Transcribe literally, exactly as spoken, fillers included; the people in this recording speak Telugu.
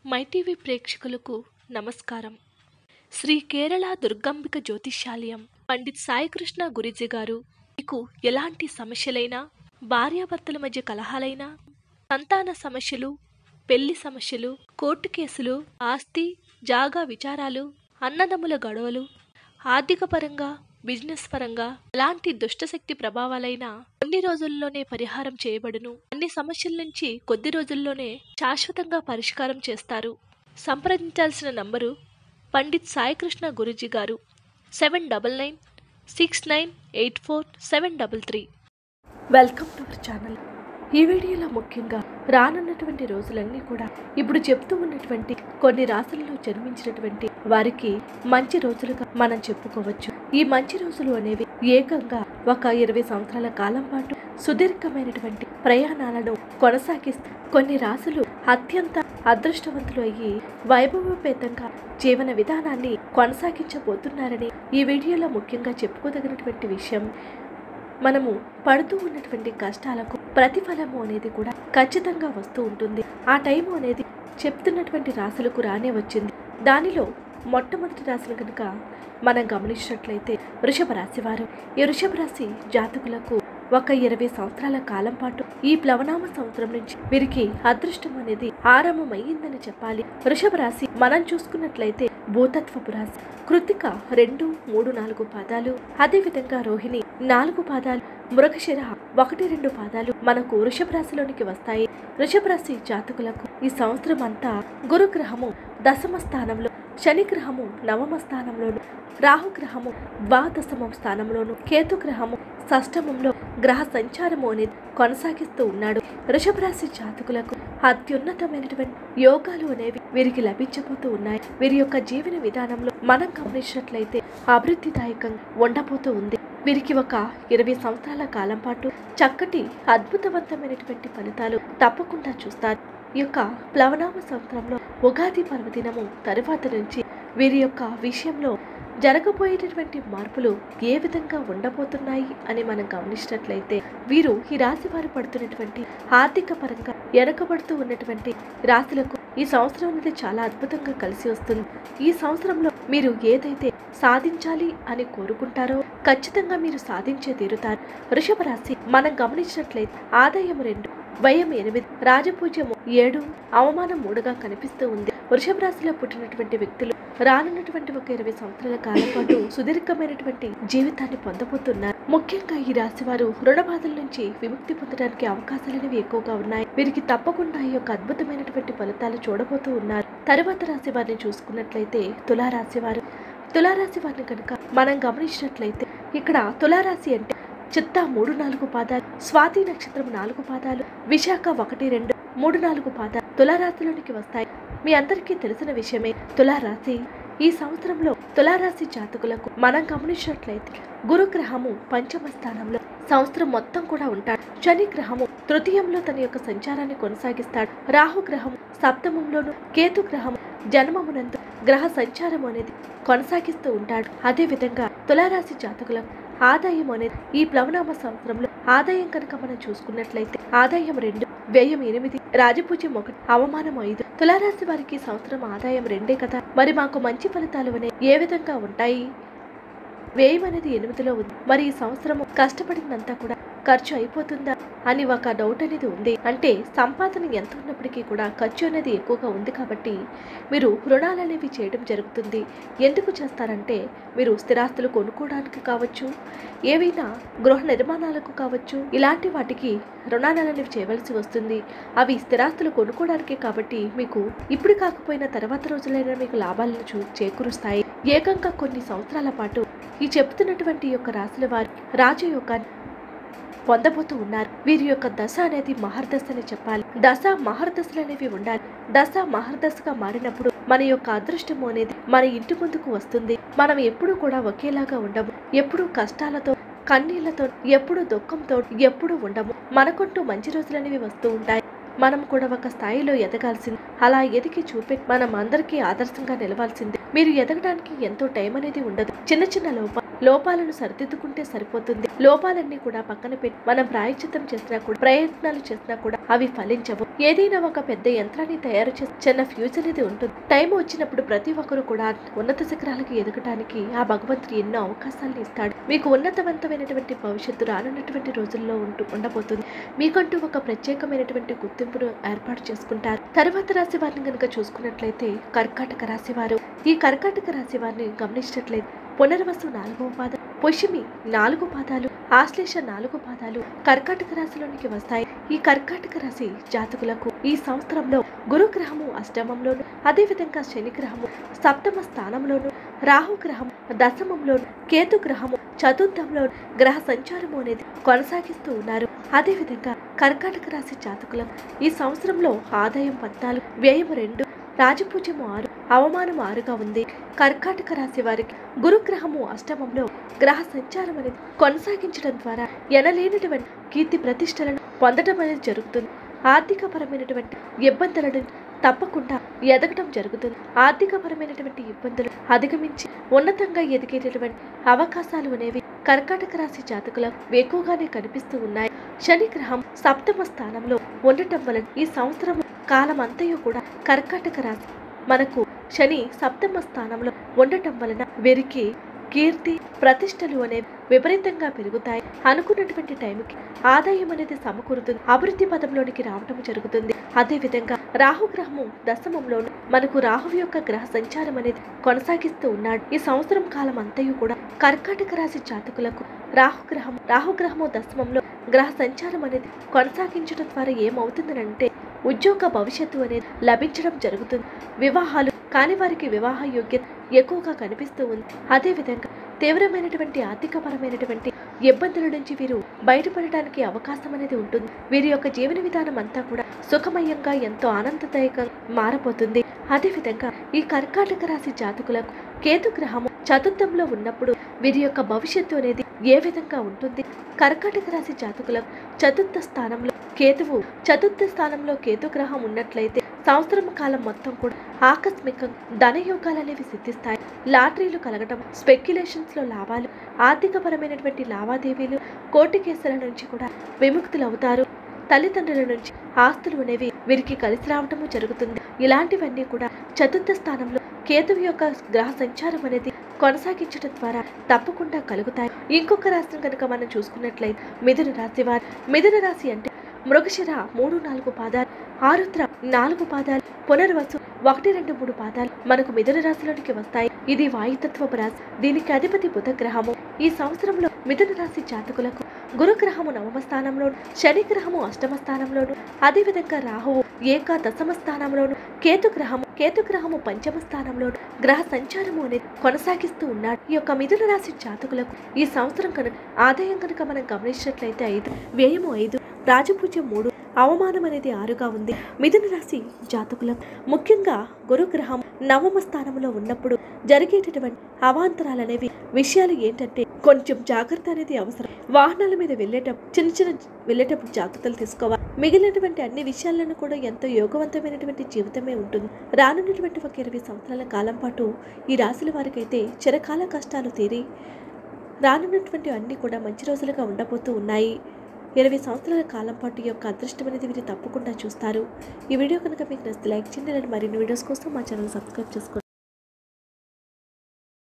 మైటీవీ ప్రేక్షకులకు నమస్కారం. శ్రీ కేరళ దుర్గాంబిక జ్యోతిష్యాలయం పండిత్ సాయికృష్ణ గురూజీ గారు మీకు ఎలాంటి సమస్యలైనా, భార్యాభర్తల మధ్య కలహాలైనా, సంతాన సమస్యలు, పెళ్లి సమస్యలు, కోర్టు కేసులు, ఆస్తి జాగా విచారాలు, అన్నదమ్ముల గొడవలు, ఆర్థిక పరంగా, బిజినెస్ పరంగా ఎలాంటి దుష్టశక్తి ప్రభావాలైనా కొన్ని రోజుల్లోనే పరిహారం చేయబడును. అన్ని సమస్యల నుంచి కొద్ది రోజుల్లోనే శాశ్వతంగా పరిష్కారం చేస్తారు. సంప్రదించాల్సిన నంబరు పండిత్ సాయికృష్ణ గురూజీ గారు seven double nine six nine eight four seven double three. Welcome to our channel. ఈ వీడియోలో ముఖ్యంగా రానున్నటువంటి రోజులన్నీ కూడా ఇప్పుడు చెప్తూ ఉన్నటువంటి కొన్ని రాశుల్లో జన్మించినటువంటి వారికి మంచి రోజులుగా మనం చెప్పుకోవచ్చు. ఈ మంచి రోజులు అనేవి ఏకంగా ఒక ఇరవై సంవత్సరాల కాలం పాటు సుదీర్ఘమైనటువంటి ప్రయాణాలను కొనసాగిస్తూ కొన్ని రాశులు అత్యంత అదృష్టవంతులు అయ్యి వైభవపేతంగా జీవన విధానాన్ని కొనసాగించబోతున్నారని ఈ వీడియోలో ముఖ్యంగా చెప్పుకోదగినటువంటి విషయం. మనము పడుతూ ఉన్నటువంటి కష్టాలకు ప్రతిఫలము అనేది కూడా ఖచ్చితంగా వస్తూ ఉంటుంది. ఆ టైము అనేది చెప్తున్నటువంటి రాశులకు రానే వచ్చింది. దానిలో మొట్టమొదటి రాశిని కనుక మనం గమనించినట్లయితే వృషభ రాశి వారు. ఈ వృషభ రాశి జాతకులకు ఒక ఇరవై సంవత్సరాల కాలం పాటు ఈ ప్లవనామ సంవత్సరం నుంచి వీరికి అదృష్టం అనేది ఆరంభమయ్యిందని చెప్పాలి. వృషభ రాశి మనం చూసుకున్నట్లయితే భూతత్వపు రాశి. కృతిక రెండు మూడు నాలుగు పాదాలు, అదే విధంగా రోహిణి నాలుగు పాదాలు, మృగశిర ఒకటి రెండు పాదాలు మనకు వృషభ రాశిలోనికి వస్తాయి. వృషభ రాశి జాతకులకు ఈ సంవత్సరం అంతా గురుగ్రహము దశమ స్థానంలో, శని గ్రహము నవమ స్థానంలోను, రాహుగ్రహము ద్వాదశమ స్థానంలోను, కేతుగ్రహము షష్టమంలో గ్రహ సంచారము అనేది కొనసాగిస్తూ ఉన్నాడు. వృషభ రాశి జాతకులకు అత్యున్నతమైనటువంటి యోగాలు అనేవి వీరికి లభించబోతూ ఉన్నాయి. వీరి యొక్క జీవన విధానంలో మనం గమనించినట్లయితే అభివృద్ధిదాయకంగా ఉండబోతూ ఉంది. వీరికి ఒక ఇరవై సంవత్సరాల కాలం పాటు చక్కటి అద్భుతవంతమైనటువంటి ఫలితాలు తప్పకుండా చూస్తారు. ఈ యొక్క ప్లవనామ సంవత్సరంలో ఉగాది పర్వదినము తరువాత నుంచి వీరి యొక్క విషయంలో జరగబోయేటటువంటి మార్పులు ఏ విధంగా ఉండబోతున్నాయి అని మనం గమనించినట్లయితే వీరు ఈ రాశి వారు పడుతున్నటువంటి ఆర్థిక పరంగా వెనకబడుతూ ఉన్నటువంటి రాశులకు ఈ సంవత్సరం అనేది చాలా అద్భుతంగా కలిసి వస్తుంది. ఈ సంవత్సరంలో మీరు ఏదైతే సాధించాలి అని కోరుకుంటారో ఖచ్చితంగా మీరు సాధించే తీరుతారు. వృషభ రాశి మనం గమనించినట్లయితే ఆదాయం రెండు, వ్యయం ఎనిమిది, రాజపూజ్యము ఏడు, అవమానం మూడుగా కనిపిస్తూ ఉంది. వృషభ రాశిలో పుట్టినటువంటి వ్యక్తులు రానున్నటువంటి ఒక ఇరవై సంవత్సరాల కాలం పాటు సుదీర్ఘమైనటువంటి జీవితాన్ని పొందబోతున్నారు. ముఖ్యంగా ఈ రాశి వారు రుణ బాధల నుంచి విముక్తి పొందడానికి అవకాశాలు అనేవి ఎక్కువగా ఉన్నాయి. వీరికి తప్పకుండా ఈ యొక్క అద్భుతమైనటువంటి ఫలితాలు చూడబోతూ ఉన్నారు. తరువాత రాశి వారిని చూసుకున్నట్లయితే తులారాశి వారు. తులారాశి వారిని కనుక మనం గమనించినట్లయితే ఇక్కడ తులారాశి అంటే చిత్తా మూడు నాలుగు పాదాలు, స్వాతి నక్షత్రం నాలుగు పాదాలు, విశాఖ ఒకటి రెండు మూడు నాలుగు పాదాలు తులారాశిలోనికి వస్తాయి. మీ అందరికీ తెలిసిన విషయమే. తులారాశి ఈ సంవత్సరంలో తులారాశి జాతకులకు మనం గమనించినట్లయితే గురుగ్రహము పంచమ స్థానంలో సంవత్సరం మొత్తం కూడా ఉంటాడు. శని గ్రహము తృతీయంలో తన యొక్క సంచారాన్ని కొనసాగిస్తాడు. రాహుగ్రహం సప్తమంలోను, కేతు గ్రహం జన్మమునందు గ్రహ సంచారం అనేది కొనసాగిస్తూ ఉంటాడు. అదే విధంగా తులారాశి జాతకులకు ఆదాయం అనేది ఈ ప్లవనామ సంవత్సరంలో ఆదాయం కనుక మనం చూసుకున్నట్లయితే ఆదాయం రెండు, వ్యయం ఎనిమిది, రాజపూజ్యం ఒకటి, అవమానం ఐదు. తులారాశి వారికి సంవత్సరం ఆదాయం రెండే కదా, మరి మాకు మంచి ఫలితాలు అనేవి ఏ విధంగా ఉంటాయి? వ్యయం అనేది ఎనిమిదిలో ఉంది. మరి ఈ సంవత్సరము కష్టపడినంతా కూడా ఖర్చు అయిపోతుందా అని ఒక డౌట్ అనేది ఉంది. అంటే సంపాదన ఎంత ఉన్నప్పటికీ కూడా ఖర్చు అనేది ఎక్కువగా ఉంది కాబట్టి మీరు రుణాలు అనేవి చేయడం జరుగుతుంది. ఎందుకు చేస్తారంటే మీరు స్థిరాస్తులు కొనుక్కోవడానికి కావచ్చు, ఏవైనా గృహ నిర్మాణాలకు కావచ్చు, ఇలాంటి వాటికి రుణాలు అనేవి చేయవలసి వస్తుంది. అవి స్థిరాస్తులు కొనుక్కోవడానికి కాబట్టి మీకు ఇప్పుడు కాకపోయినా తర్వాత రోజులైనా మీకు లాభాలను చూ చేకూరుస్తాయి. ఏకంగా కొన్ని సంవత్సరాల పాటు ఈ చెప్తున్నటువంటి యొక్క రాశుల వారు రాజయోగాన్ని పొందబోతూ ఉన్నారు. వీరి యొక్క దశ అనేది మహర్దశ అని చెప్పాలి. దశ మహర్దశలు అనేవి ఉండాలి. దశ మహర్దశగా మారినప్పుడు మన యొక్క అదృష్టము అనేది మన ఇంటి ముందుకు వస్తుంది. మనం ఎప్పుడు కూడా ఒకేలాగా ఉండము. ఎప్పుడు కష్టాలతో, కన్నీళ్లతో, ఎప్పుడు దుఃఖంతో ఎప్పుడు ఉండము. మనకంటూ మంచి రోజులు అనేవి వస్తూ ఉంటాయి. మనం కూడా ఒక స్థాయిలో ఎదగాల్సింది. అలా ఎదిగి చూపెట్టి మనం అందరికీ ఆదర్శంగా నిలవాల్సింది. మీరు ఎదగడానికి ఎంతో టైం అనేది ఉండదు. చిన్న చిన్న లోప లోపాలను సరిదిద్దుకుంటే సరిపోతుంది. లోపాలన్నీ కూడా పక్కన పెట్టి మనం ప్రాయశ్చిత్తం చేసినా కూడా, ప్రయత్నాలు చేసినా కూడా అవి ఫలించవు. ఏదైనా ఒక పెద్ద యంత్రాన్ని తయారు చేసి చిన్న ఫ్యూజ్ అనేది ఉంటుంది. టైం వచ్చినప్పుడు ప్రతి ఒక్కరు కూడా ఉన్నత శిఖరాలకు ఎదగటానికి ఆ భగవంతుడు ఎన్నో అవకాశాలను ఇస్తాడు. మీకు ఉన్నతవంతమైనటువంటి భవిష్యత్తు రానున్నటువంటి రోజుల్లో ఉంటూ ఉండబోతుంది. మీకంటూ ఒక ప్రత్యేకమైనటువంటి గుర్తింపును ఏర్పాటు చేసుకుంటారు. తర్వాత రాశి వారిని కనుక చూసుకున్నట్లయితే కర్కాటక రాశి వారు. ఈ కర్కాటక రాశి వారిని గమనించినట్లయితే పునర్వసు నాలుగవ పాదం, పుష్యమి నాలుగు పాదాలు, ఆశ్లేష నాలుగు పాదాలు కర్కాటక రాశిలోనికి వస్తాయి. ఈ కర్కాటక రాశి జాతకులకు ఈ సంవత్సరంలో గురుగ్రహము అష్టమంలోను, అదేవిధంగా శని గ్రహము సప్తమ స్థానంలోను, రాహు గ్రహం దశమంలోను, కేతు గ్రహము చతుర్థంలో గ్రహ సంచారము అనేది కొనసాగిస్తూ ఉన్నారు. అదేవిధంగా కర్కాటక రాశి జాతకులకు ఈ సంవత్సరంలో ఆదాయం పద్నాలుగు, వ్యయం రెండు, రాజపూజ్యము ఆరు, అవమానం ఆరుగా ఉంది. కర్కాటక రాశి వారికి గురుగ్రహము అష్టమంలో గ్రహ సంచారం అనేది కొనసాగించడం ద్వారా ఎనలేనటువంటి కీర్తి ప్రతిష్టలను పొందడం అనేది జరుగుతుంది. ఆర్థిక పరమైనటువంటి ఇబ్బందులను తప్పకుండా ఎదగడం జరుగుతుంది. ఆర్థిక పరమైనటువంటి ఇబ్బందులు అధిగమించి ఉన్నతంగా ఎదిగేటటువంటి అవకాశాలు అనేవి కర్కాటక రాశి జాతకులకు ఎక్కువగానే కనిపిస్తూ ఉన్నాయి. శని గ్రహం సప్తమ స్థానంలో ఉండటం వలన ఈ సంవత్సరం కాలం అంతయు కూడా కర్కాటక రాశి మనకు శని సప్తమ స్థానంలో ఉండటం వలన వీరికి కీర్తి ప్రతిష్టలు అనేవి విపరీతంగా పెరుగుతాయి. అనుకున్నటువంటి టైంకి ఆదాయం అనేది సమకూరుతుంది. అభివృద్ధి పదంలోనికి రావటం జరుగుతుంది. అదేవిధంగా రాహుగ్రహము దశమంలోను మనకు రాహు యొక్క గ్రహ సంచారం అనేది కొనసాగిస్తూ ఉన్నాడు. ఈ సంవత్సరం కాలం అంతయు కూడా కర్కాటక రాశి జాతకులకు రాహుగ్రహం రాహుగ్రహము దశమంలో గ్రహ సంచారం అనేది కొనసాగించడం ద్వారా ఏమవుతుందనంటే ఉద్యోగ భవిష్యత్తు అనేది లభించడం జరుగుతుంది. వివాహాలు కాని వారికి వివాహ యోగ్యత ఎక్కువగా కనిపిస్తూ ఉంది. అదేవిధంగా తీవ్రమైనటువంటి ఆర్థికపరమైనటువంటి ఇబ్బందుల నుంచి వీరు బయటపడడానికి అవకాశం అనేది ఉంటుంది. వీరి యొక్క జీవన విధానం అంతా కూడా సుఖమయంగా ఎంతో ఆనందదాయకంగా మారబోతుంది. అదేవిధంగా ఈ కర్కాటక రాశి జాతకులకు కేతు గ్రహము చతుర్థంలో ఉన్నప్పుడు వీరి యొక్క భవిష్యత్తు అనేది ఏ విధంగా ఉంటుంది? కర్కాటక రాశి జాతకులకు చతుర్థ స్థానంలో కేతువు చతుర్థ స్థానంలో కేతు గ్రహం ఉన్నట్లయితే సంవత్సరం కాలం మొత్తం కూడా ఆకస్మికంగా ధనయోగాలు అనేవి సిద్ధిస్తాయి. లాటరీలు కలగటం, స్పెక్యులేషన్స్ లో లాభాలు, ఆర్థిక పరమైనటువంటి లావాదేవీలు, కోర్టు కేసుల నుంచి కూడా విముక్తులు అవుతారు. తల్లిదండ్రుల నుంచి ఆస్తులు అనేవి వీరికి కలిసి రావటము జరుగుతుంది. ఇలాంటివన్నీ కూడా చతుర్థ స్థానంలో కేతువు యొక్క గ్రహ సంచారం అనేది కొనసాగించడం ద్వారా తప్పకుండా కలుగుతాయి. ఇంకొక రాశిని కనుక మనం చూసుకున్నట్లయితే మిథున రాశి వారు. మిథున రాశి అంటే మృగశిర మూడు నాలుగు పాదాలు, ఆరుద్ర నాలుగు పాదాలు, పునర్వసు ఒకటి రెండు మూడు పాదాలు మనకు మిథున రాశిలోనికి వస్తాయి. ఇది వాయుతత్వపు రాశి. దీనికి అధిపతి బుధ గ్రహము. ఈ సంవత్సరంలో మిథున రాశి జాతకులకు గురుగ్రహము నవమ స్థానంలోను, శని గ్రహము అష్టమ స్థానంలోను, అదేవిధంగా రాహువు ఏక దశమ స్థానంలోను, కేతు గ్రహము కేతు గ్రహము పంచమ స్థానంలోను గ్రహ సంచారము అనేది కొనసాగిస్తూ ఉన్నాడు. ఈ యొక్క మిథున రాశి జాతకులకు ఈ సంవత్సరం కనుక ఆదాయం కనుక మనం గమనించినట్లయితే ఐదు, వ్యయము ఐదు, రాజపూజ్యం మూడు, అవమానం అనేది ఆరుగా ఉంది. మిథున రాశి జాతకులకు ముఖ్యంగా గురుగ్రహం నవమ స్థానంలో ఉన్నప్పుడు జరిగేటటువంటి అవాంతరాలు అనేవి విషయాలు ఏంటంటే కొంచెం జాగ్రత్త అనేది అవసరం. వాహనాల మీద వెళ్ళేటప్పుడు చిన్న చిన్న వెళ్ళేటప్పుడు జాగ్రత్తలు తీసుకోవాలి. మిగిలినటువంటి అన్ని విషయాలను కూడా ఎంతో యోగవంతమైనటువంటి జీవితమే ఉంటుంది. రానున్నటువంటి ఒక ఇరవై సంవత్సరాల కాలం పాటు ఈ రాశుల వారికైతే చిరకాల కష్టాలు తీరి రానున్నటువంటి అన్ని కూడా మంచి రోజులుగా ఉండబోతూ ఉన్నాయి. ఇరవై సంవత్సరాల కాలం పాటు యొక్క అదృష్టం అనేది వీరు తప్పకుండా చూస్తారు. ఈ వీడియో కనుక మీకు నచ్చితే లైక్ చేయండి. మరిన్ని వీడియోస్ కోసం మా ఛానల్ సబ్స్క్రైబ్ చేసుకోండి.